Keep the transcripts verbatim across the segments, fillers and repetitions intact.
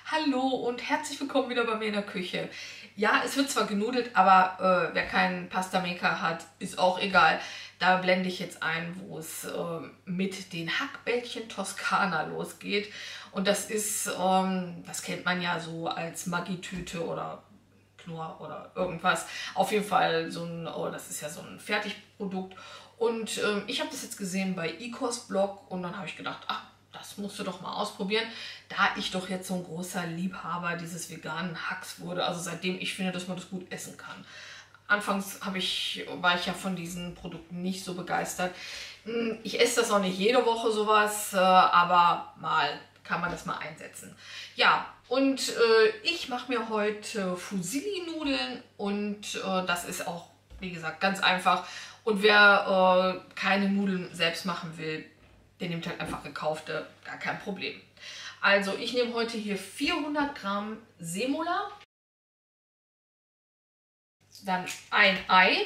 Hallo und herzlich willkommen wieder bei mir in der Küche. Ja, es wird zwar genudelt, aber äh, wer keinen Pasta Maker hat, ist auch egal. Da blende ich jetzt ein, wo es äh, mit den Hackbällchen Toskana losgeht. Und das ist, ähm, das kennt man ja so als Maggi-Tüte oder Knorr oder irgendwas. Auf jeden Fall so ein, oh, das ist ja so ein Fertigprodukt. Und ähm, ich habe das jetzt gesehen bei Ecos-Blog und dann habe ich gedacht, ach, das musst du doch mal ausprobieren, da ich doch jetzt so ein großer Liebhaber dieses veganen Hacks wurde, also seitdem ich finde, dass man das gut essen kann. Anfangs habe ich, war ich ja von diesen Produkten nicht so begeistert. Ich esse das auch nicht jede Woche sowas, aber mal kann man das mal einsetzen. Ja, und äh, ich mache mir heute Fusilli-Nudeln und äh, das ist auch, wie gesagt, ganz einfach. Und wer äh, keine Nudeln selbst machen will, der nimmt halt einfach gekaufte, gar kein Problem. Also ich nehme heute hier vierhundert Gramm Semola, dann ein Ei,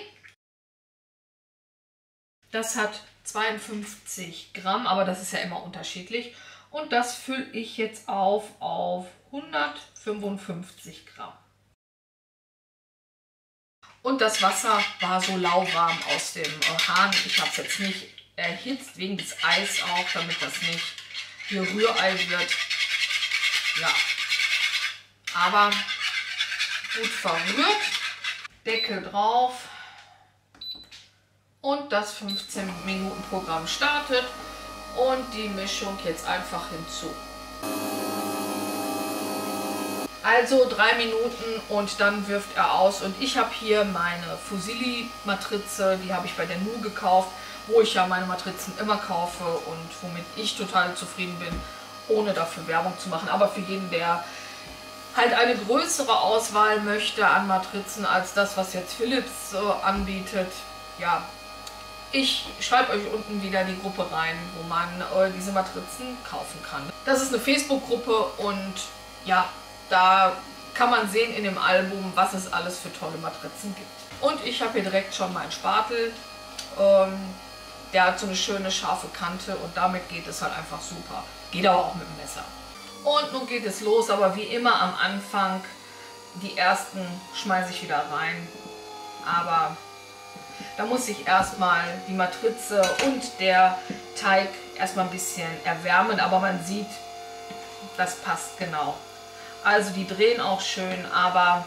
das hat zweiundfünfzig Gramm, aber das ist ja immer unterschiedlich. Und das fülle ich jetzt auf auf hundertfünfundfünfzig Gramm. Und das Wasser war so lauwarm aus dem Hahn. Ich habe es jetzt nicht erhitzt, wegen des Eis auch, damit das nicht hier Rührei wird. Ja, aber gut verrührt. Deckel drauf. Und das fünfzehn Minuten Programm startet. Und die Mischung jetzt einfach hinzu. Also drei Minuten und dann wirft er aus. Und ich habe hier meine Fusilli-Matrize, die habe ich bei der Nu gekauft, wo ich ja meine Matrizen immer kaufe und womit ich total zufrieden bin, ohne dafür Werbung zu machen. Aber für jeden, der halt eine größere Auswahl möchte an Matrizen als das, was jetzt Philips äh, anbietet, ja, ich schreibe euch unten wieder die Gruppe rein, wo man äh, diese Matrizen kaufen kann. Das ist eine Facebook-Gruppe und ja, da kann man sehen in dem Album, was es alles für tolle Matrizen gibt. Und ich habe hier direkt schon meinen Spatel. Ähm, der hat so eine schöne scharfe Kante und damit geht es halt einfach super. Geht aber auch mit dem Messer. Und nun geht es los, aber wie immer am Anfang, die ersten schmeiße ich wieder rein. Aber da muss ich erstmal die Matrize und der Teig erstmal ein bisschen erwärmen, aber man sieht, das passt genau. Also die drehen auch schön, aber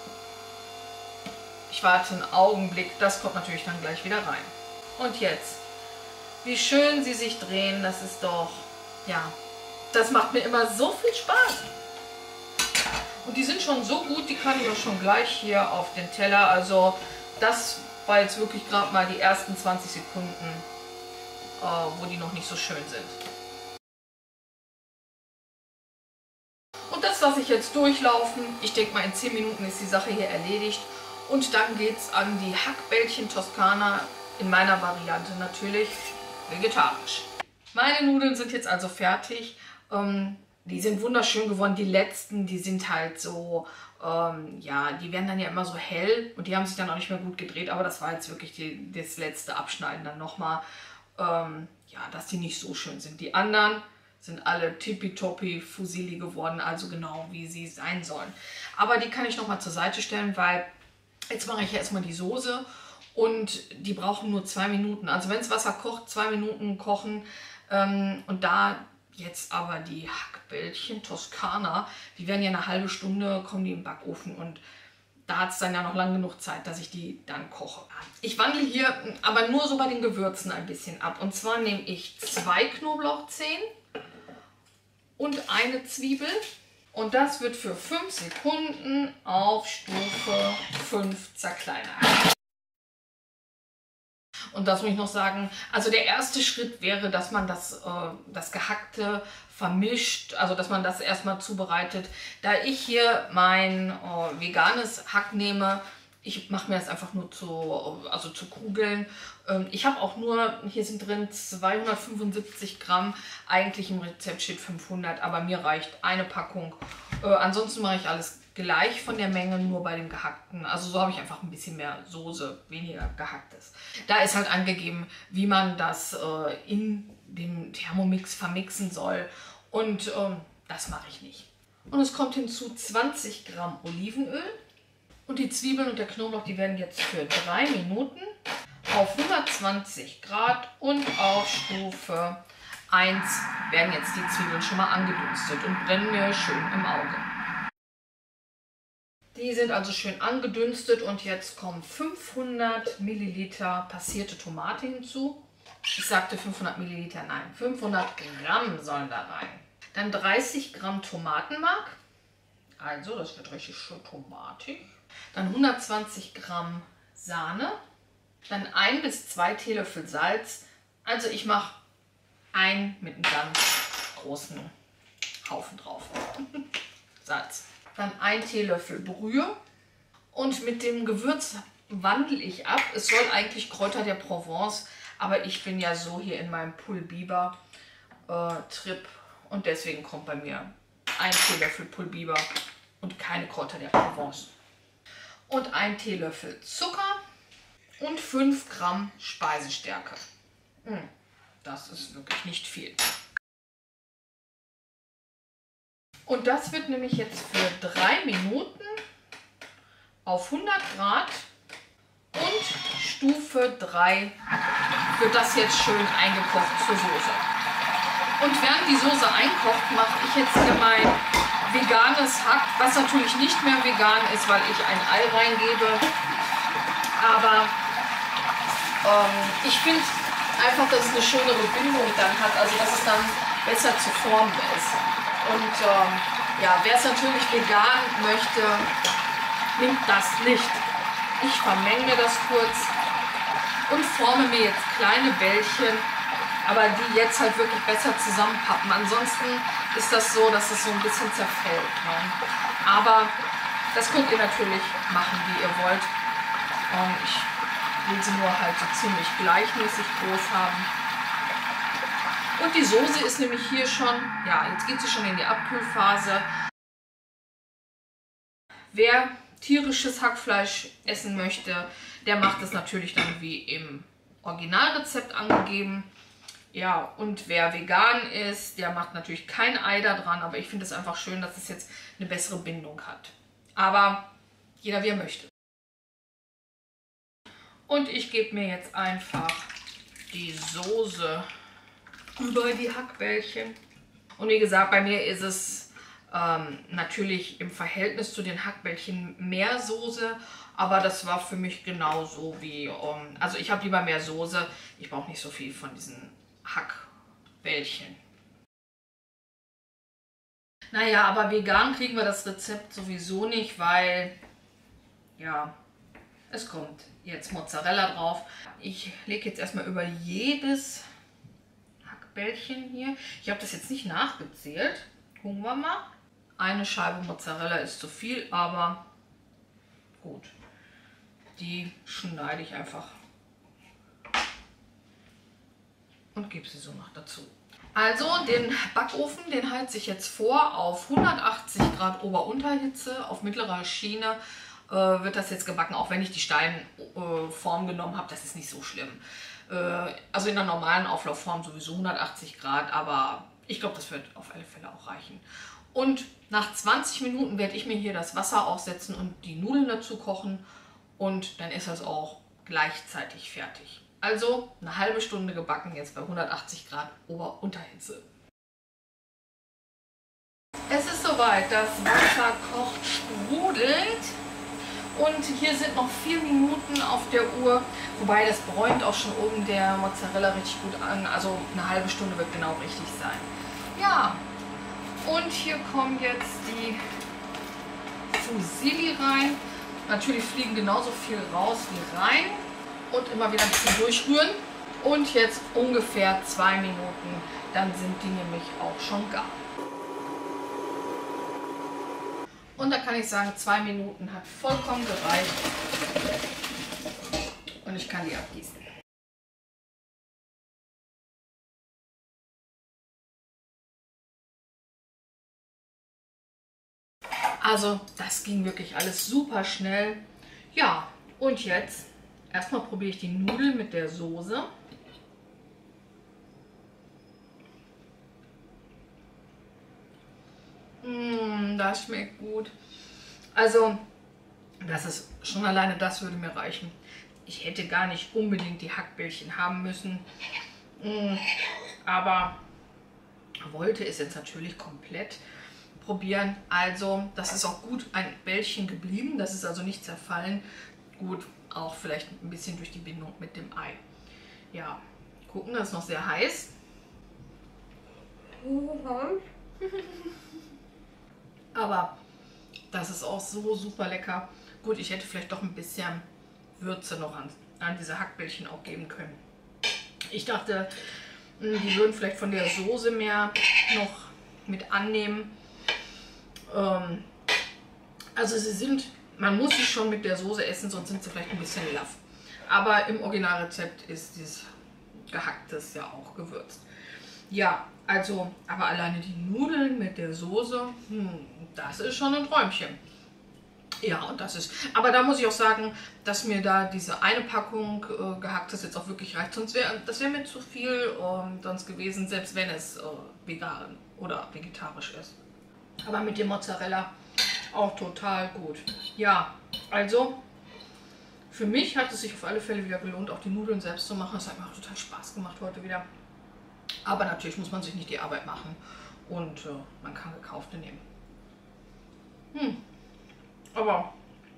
ich warte einen Augenblick, das kommt natürlich dann gleich wieder rein. Und jetzt, wie schön sie sich drehen, das ist doch, ja, das macht mir immer so viel Spaß. Und die sind schon so gut, die kann ich auch schon gleich hier auf den Teller, also das war jetzt wirklich gerade mal die ersten zwanzig Sekunden, äh, wo die noch nicht so schön sind. Und das lasse ich jetzt durchlaufen. Ich denke mal, in zehn Minuten ist die Sache hier erledigt. Und dann geht es an die Hackbällchen Toskana, in meiner Variante natürlich vegetarisch. Meine Nudeln sind jetzt also fertig. Ähm, die sind wunderschön geworden. Die letzten, die sind halt so, ähm, ja, die werden dann ja immer so hell. Und die haben sich dann auch nicht mehr gut gedreht. Aber das war jetzt wirklich die, das letzte Abschneiden dann nochmal. Ähm, ja, dass die nicht so schön sind. Die anderen sind alle tippitoppi Fusilli geworden, also genau wie sie sein sollen. Aber die kann ich nochmal zur Seite stellen, weil jetzt mache ich ja erstmal die Soße und die brauchen nur zwei Minuten. Also wenn das Wasser kocht, zwei Minuten kochen. Ähm, und da jetzt aber die Hackbällchen Toskana, die werden ja eine halbe Stunde, kommen die im Backofen und da hat es dann ja noch lang genug Zeit, dass ich die dann koche. Ich wandle hier aber nur so bei den Gewürzen ein bisschen ab. Und zwar nehme ich zwei Knoblauchzehen und eine Zwiebel und das wird für fünf Sekunden auf Stufe fünf zerkleinert. Und das muss ich noch sagen, also der erste Schritt wäre, dass man das, äh, das Gehackte vermischt, also dass man das erstmal zubereitet. Da ich hier mein äh, veganes Hack nehme, ich mache mir das einfach nur zu, also zu Kugeln. Ähm, ich habe auch nur, hier sind drin zweihundertfünfundsiebzig Gramm, eigentlich im Rezept steht fünfhundert, aber mir reicht eine Packung. Äh, ansonsten mache ich alles gleich von der Menge, nur bei dem Gehackten. Also so habe ich einfach ein bisschen mehr Soße, weniger Gehacktes. Da ist halt angegeben, wie man das äh, in dem Thermomix vermixen soll. Und ähm, das mache ich nicht. Und es kommt hinzu zwanzig Gramm Olivenöl. Und die Zwiebeln und der Knoblauch, die werden jetzt für drei Minuten auf hundertzwanzig Grad und auf Stufe eins werden jetzt die Zwiebeln schon mal angedünstet und brennen mir schön im Auge. Die sind also schön angedünstet und jetzt kommen fünfhundert Milliliter passierte Tomate hinzu. Ich sagte fünfhundert Milliliter, nein, fünfhundert Gramm sollen da rein. Dann dreißig Gramm Tomatenmark, also das wird richtig schön tomatig. Dann hundertzwanzig Gramm Sahne, dann ein bis zwei Teelöffel Salz. Also ich mache ein mit einem ganz großen Haufen drauf. Salz. Dann ein Teelöffel Brühe und mit dem Gewürz wandle ich ab. Es soll eigentlich Kräuter der Provence, aber ich bin ja so hier in meinem Pulbiber äh, Trip und deswegen kommt bei mir ein Teelöffel Pulbiber und keine Kräuter der Provence. Und ein Teelöffel Zucker und fünf Gramm Speisestärke. Das ist wirklich nicht viel. Und das wird nämlich jetzt für drei Minuten auf hundert Grad und Stufe drei wird das jetzt schön eingekocht zur Soße. Und während die Soße einkocht, mache ich jetzt hier mein veganes Hack, was natürlich nicht mehr vegan ist, weil ich ein Ei reingebe. Aber ähm, ich finde einfach, dass es eine schönere Bindung dann hat, also dass es dann besser zu formen ist. Und ähm, ja, wer es natürlich vegan möchte, nimmt das nicht. Ich vermenge mir das kurz und forme mir jetzt kleine Bällchen, aber die jetzt halt wirklich besser zusammenpappen. Ansonsten ist das so, dass es so ein bisschen zerfällt. Ne? Aber das könnt ihr natürlich machen, wie ihr wollt. Und ich will sie nur halt so ziemlich gleichmäßig groß haben. Und die Soße ist nämlich hier schon, ja, jetzt geht sie schon in die Abkühlphase. Wer tierisches Hackfleisch essen möchte, der macht es natürlich dann wie im Originalrezept angegeben. Ja, und wer vegan ist, der macht natürlich kein Ei da dran, aber ich finde es einfach schön, dass es jetzt eine bessere Bindung hat. Aber jeder wie er möchte. Und ich gebe mir jetzt einfach die Soße über die Hackbällchen. Und wie gesagt, bei mir ist es ähm, natürlich im Verhältnis zu den Hackbällchen mehr Soße, aber das war für mich genauso wie, um, also ich habe lieber mehr Soße, ich brauche nicht so viel von diesen Hackbällchen. Naja, aber vegan kriegen wir das Rezept sowieso nicht, weil, ja, es kommt jetzt Mozzarella drauf. Ich lege jetzt erstmal über jedes Hackbällchen hier. Ich habe das jetzt nicht nachgezählt. Gucken wir mal. Eine Scheibe Mozzarella ist zu viel, aber gut. Die schneide ich einfach und gebe sie so noch dazu. Also den Backofen, den heize ich jetzt vor auf hundertachtzig Grad Ober-Unterhitze auf mittlerer Schiene. Äh, wird das jetzt gebacken, auch wenn ich die Steinform äh, genommen habe, das ist nicht so schlimm. Äh, also in der normalen Auflaufform sowieso hundertachtzig Grad, aber ich glaube, das wird auf alle Fälle auch reichen. Und nach zwanzig Minuten werde ich mir hier das Wasser aufsetzen und die Nudeln dazu kochen und dann ist das auch gleichzeitig fertig. Also eine halbe Stunde gebacken, jetzt bei hundertachtzig Grad Ober-Unterhitze. Es ist soweit, das Wasser kocht, sprudelt und hier sind noch vier Minuten auf der Uhr, wobei das bräunt auch schon oben der Mozzarella richtig gut an, also eine halbe Stunde wird genau richtig sein. Ja, und hier kommen jetzt die Fusilli rein. Natürlich fliegen genauso viel raus wie rein. Und immer wieder ein bisschen durchrühren. Und jetzt ungefähr zwei Minuten, dann sind die nämlich auch schon gar. Und da kann ich sagen, zwei Minuten hat vollkommen gereicht. Und ich kann die abgießen. Also das ging wirklich alles super schnell. Ja, und jetzt erstmal probiere ich die Nudeln mit der Soße. Mmh, Mm, das schmeckt gut. Also, das ist schon alleine das würde mir reichen. Ich hätte gar nicht unbedingt die Hackbällchen haben müssen. Mm, aber wollte es jetzt natürlich komplett probieren. Also, das ist auch gut ein Bällchen geblieben. Das ist also nicht zerfallen. Gut, auch vielleicht ein bisschen durch die Bindung mit dem Ei. Ja, gucken, das ist noch sehr heiß. Aber das ist auch so super lecker. Gut, ich hätte vielleicht doch ein bisschen Würze noch an, an diese Hackbällchen auch geben können. Ich dachte, die würden vielleicht von der Soße mehr noch mit annehmen. Ähm, also sie sind, man muss sie schon mit der Soße essen, sonst sind sie vielleicht ein bisschen laff. Aber im Originalrezept ist dieses Gehacktes ja auch gewürzt. Ja, also, aber alleine die Nudeln mit der Soße, hm, das ist schon ein Träumchen. Ja, und das ist, aber da muss ich auch sagen, dass mir da diese eine Packung äh, Gehacktes jetzt auch wirklich reicht. Sonst wäre, das wäre mir zu viel ähm, sonst gewesen, selbst wenn es äh, vegan oder vegetarisch ist. Aber mit dem Mozzarella auch total gut. Ja, also für mich hat es sich auf alle Fälle wieder gelohnt, auch die Nudeln selbst zu machen. Es hat mir auch total Spaß gemacht heute wieder. Aber natürlich muss man sich nicht die Arbeit machen und äh, man kann gekaufte nehmen. Hm. Aber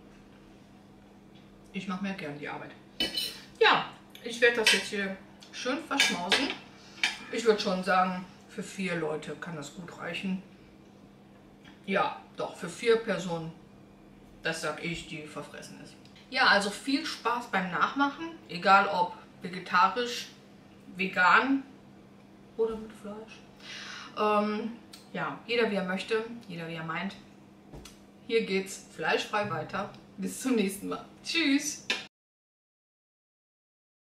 ich mache mir gerne die Arbeit. Ja, ich werde das jetzt hier schön verschmausen. Ich würde schon sagen, für vier Leute kann das gut reichen. Ja, doch, für vier Personen, das sag ich, die verfressen ist. Ja, also viel Spaß beim Nachmachen, egal ob vegetarisch, vegan oder mit Fleisch. Ähm, ja, jeder wie er möchte, jeder wie er meint. Hier geht's fleischfrei weiter. Bis zum nächsten Mal. Tschüss!